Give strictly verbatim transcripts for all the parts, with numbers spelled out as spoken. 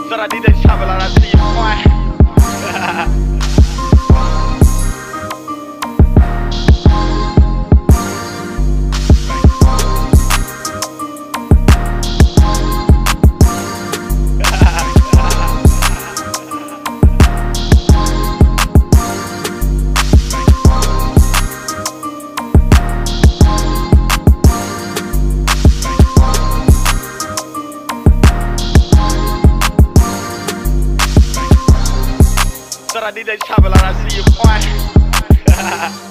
Saudara D J Travel, I see you, boy. Saudara D J Travel, I see you, boy.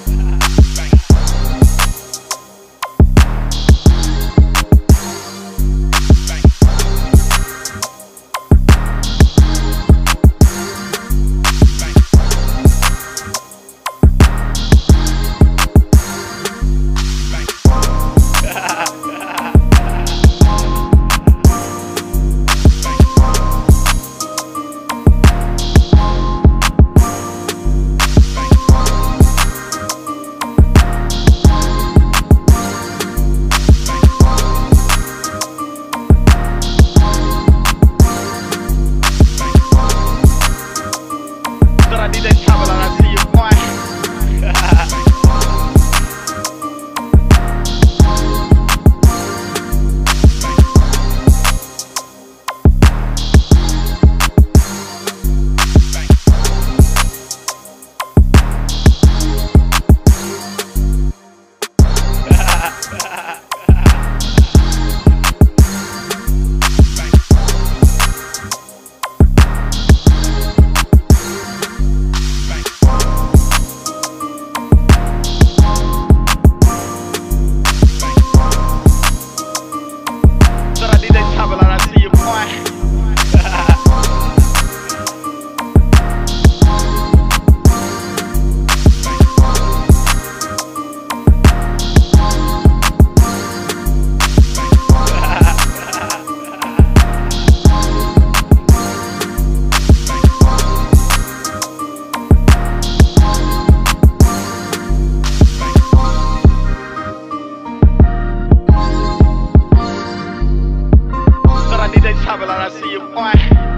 Saudara D J Travel, I see you, boy. D J Travel, I see you, boy.